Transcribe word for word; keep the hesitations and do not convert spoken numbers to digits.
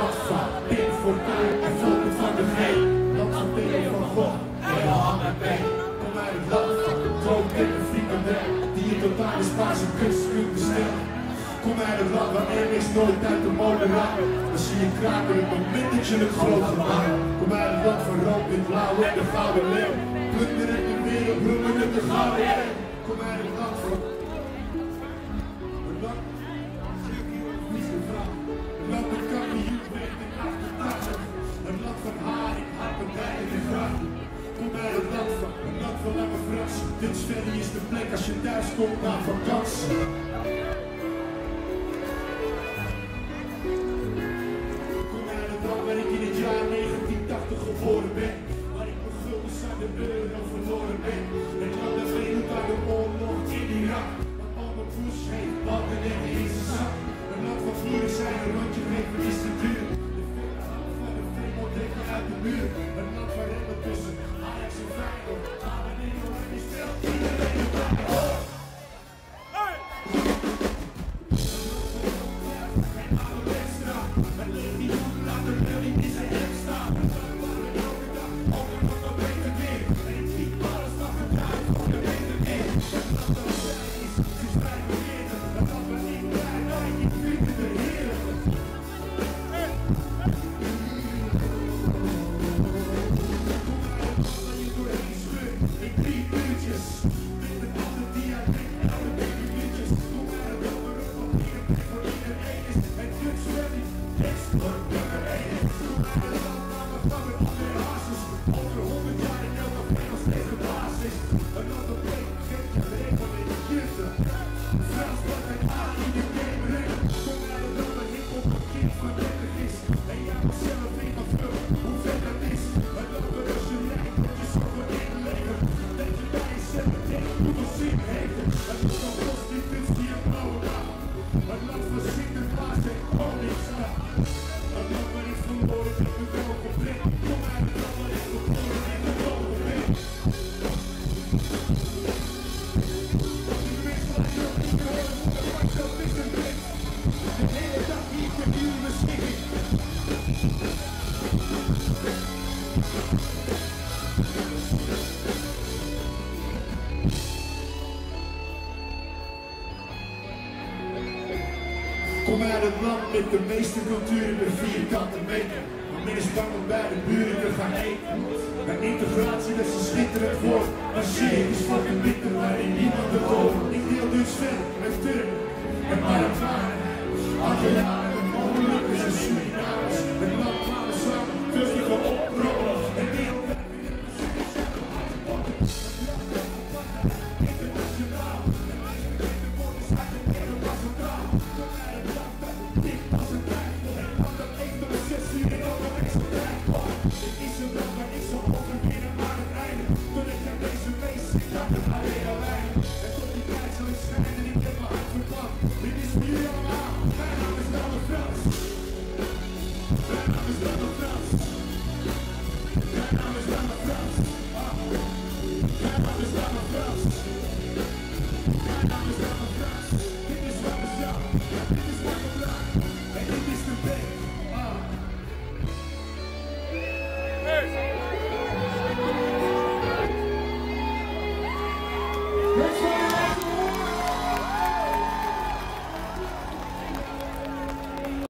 land van Pim Fortuyn en Volkert van de G. Land van Theo van Gogh en Johan en P. Kom uit het land van de kroon en de frikandel, die je tot aan de Spaanse kust kunt bestellen. Kom uit het land waar er niks nooit uit de mode raakt. Dan zie je kraken het moment dat je het groot gemaakt. Kom uit het land van rood, wit, blauw en de gouden leeuw. Plunder in de wereld, bloemen in de gouden leeuw. Kom uit het land van... Een land... Een land met kampioen, weet in achtentachtig. Een land van haring, hapendijen en grachten. Kom uit het land van... Een land van lange frans. Dit Sverige is de plek als je thuis komt na vakantie. Waar ik in het jaar negentien tachtig geboren ben, waar ik mijn guldens aan de euro verloren ben. Het land dat meedoet aan de oorlog in Irak, want al mijn poes heeft balken en in zijn zak. Een land van vloeren zijn een rondje geven is te duur. De verhaal van de Vremel trekken uit de muur. Een land van rennen tussen Ajax en Feyenoord. Maar wanneer je maar niet speelt, iedereen er bij. Kom uit het land met de meeste culturen per vierkante meter. Maar men is bang om bij de buren te gaan eten. Een integratie dat is een schitterend woord. Maar shit is fucking bitter waarin niemand de hoort. Ik deel dus ver met Turk en Marokkanen. Antillianen en Molukkers en Surinamers. Het land waar we samen vluchtige oprollen. En wereldwijd Let's go!